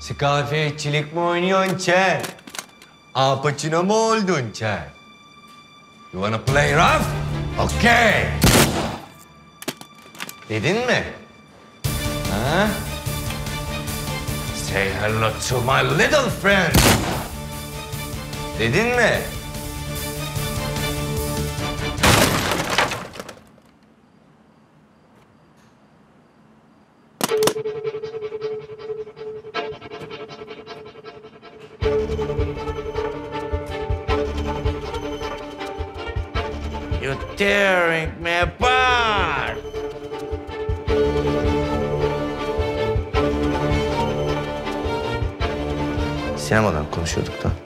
Scarfaceçilik mi oynuyorsun Çel? Al Pacino mu oldun Çel? You wanna play rough? Okay. Dedin mi? Ha? Say hello to my little friend. Dedin mi? You're tearing me apart. Sinemadan konuşuyorduk da.